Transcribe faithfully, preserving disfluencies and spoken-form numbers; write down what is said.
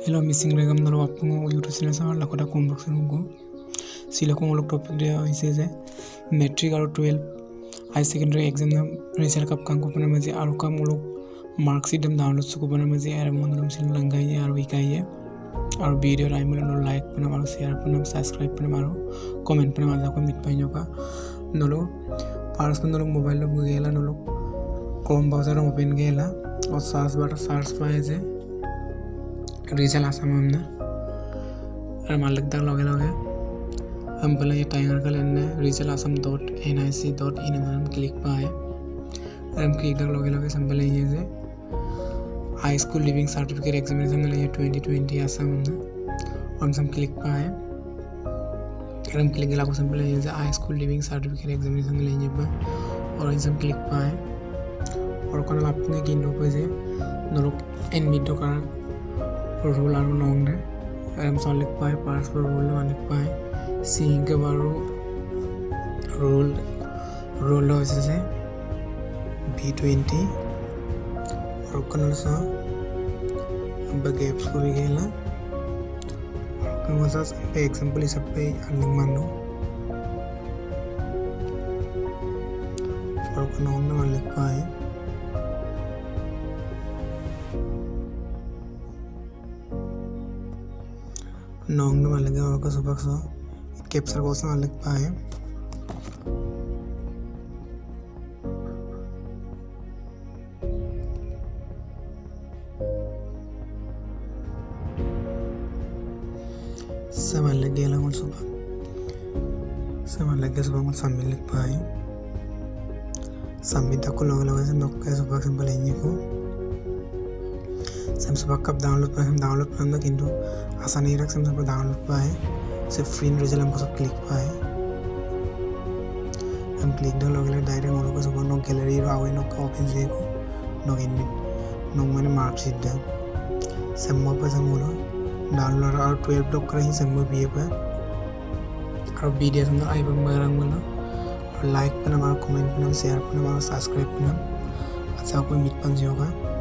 Hello, missing regam nalo apung YouTube channel sa la kota kom box ko sila ko lok topic dia hoise je metric aru twelve high secondary exam na result kap kan ko pana maji aru kam lok mark sheet dam download su ko pana maji aru mangalum sil langai ye aru ikai ye aru video rai mala no like pana aru share pana subscribe pana aru comment pana maja ko mit pai nyoka nolo paras pan nolo mobile lo gela nolo chrome browser open gela और search bar search पाए जे result Assam हमने और मालिक तक लगे लगे हम पहले ये टाइगर का लेने result Assam dot N I C dot in हम क्लिक पाए और हम क्लिक तक लगे लगे हम पहले ये जे high school leaving certificate examination में ये ट्वेंटी ट्वेंटी आसाम हमने और हम क्लिक पाए और हम क्लिक गला को हम पहले ये जे high school leaving certificate examination में ये और हम क्लिक पाए और कौन आपने की नो पे जे नोक एन मीटो का रोल आरो नोंग दे हम सॉल लिख पाए पार्स पर रोल वन लिख पाए सी के बारो रोल रोल हो जैसे बी ट्वेंटी और कौन सा अब गैप्स को भी गेला और कौन सा पे एग्जांपल इस पे अर्निंग मानो और कौन होने वाले लिख पाए नॉन्ग वाले के और का सुबह सो कैप्चर కోసం अलग पाए सब अलग गया लगन सुबह सब अलग के सुबह में सम्मिल लिख पाए सम्मिल तक को लोग लगा से नौका सुबह सिंपल है को हम सुबह कब डाउनलोड पर हम डाउनलोड पर हम किंतु आसानी रख हम सब डाउनलोड पाए सिर्फ फ्री रिजल्ट हमको सब क्लिक पाए हम क्लिक दो लोग डायरेक्ट हम लोग को सुबह नो गैलरी रो आवे नो ओपन जे को नो एडमिट नो माने मार्कशीट दे सब पर हम लोग डाउनलोड और ट्वेल्व ब्लॉक कर ही सब भी पे और वीडियो हम आई पर मरंग बोलो और लाइक पर हमारा कमेंट पर शेयर पर हमारा सब्सक्राइब पर अच्छा कोई मिट पन होगा